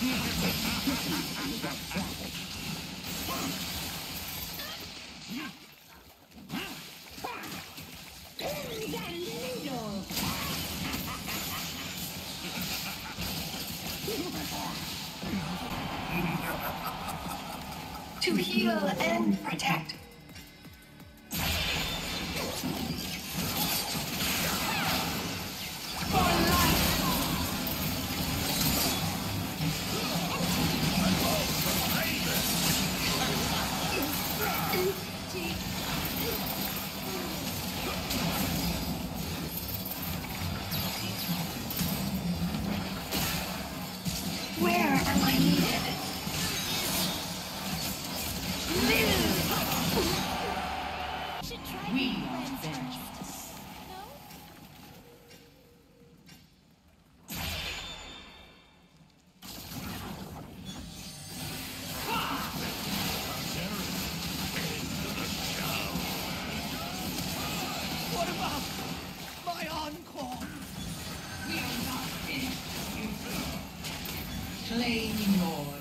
To heal and protect. Where am I needed? We are vengeance. What about my encore? We are not finished. Claim your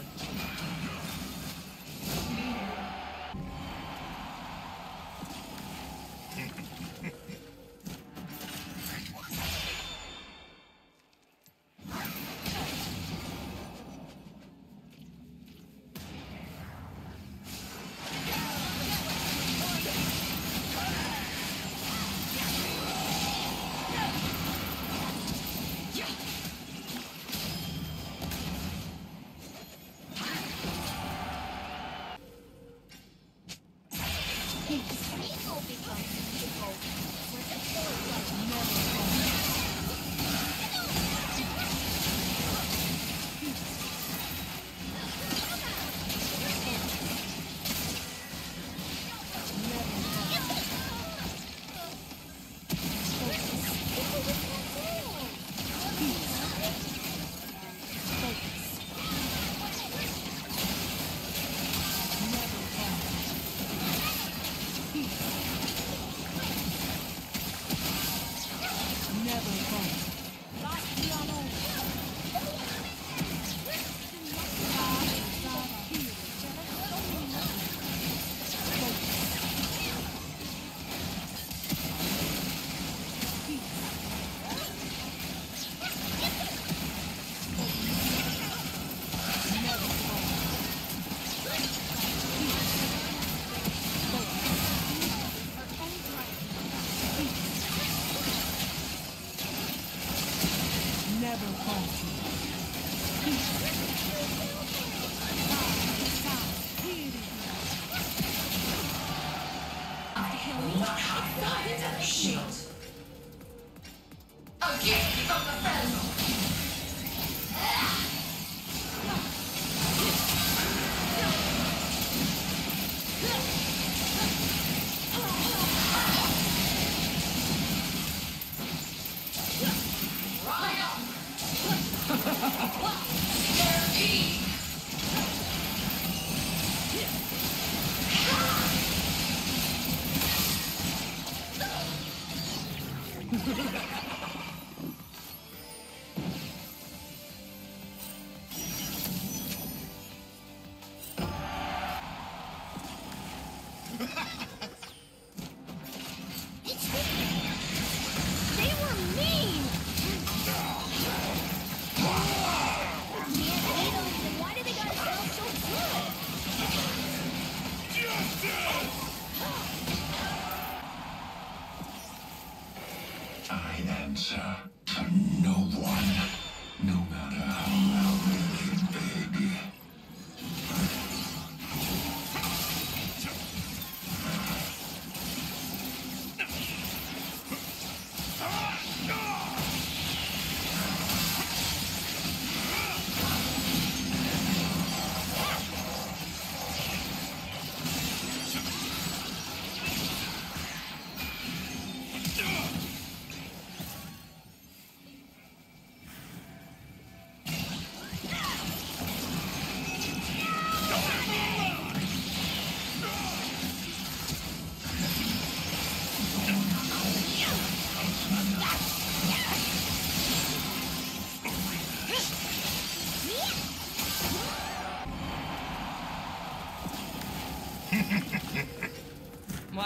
I am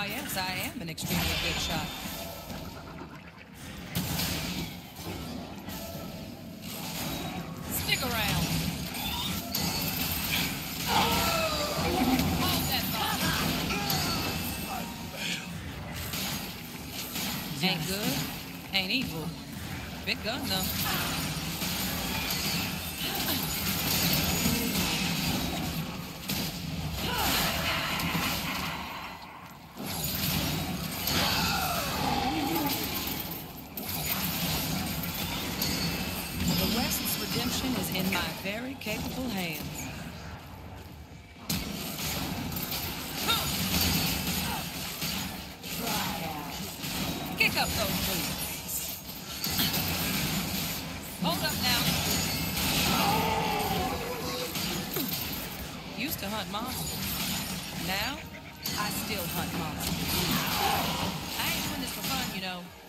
Why, yes, I am an extremely good shot. Stick around. Hold that thought. Ain't good, ain't evil. Big gun, though. The West's redemption is in my very capable hands. Kick up those boots. Hold up now. Used to hunt monsters. Now, I still hunt monsters. I ain't doing this for fun, you know.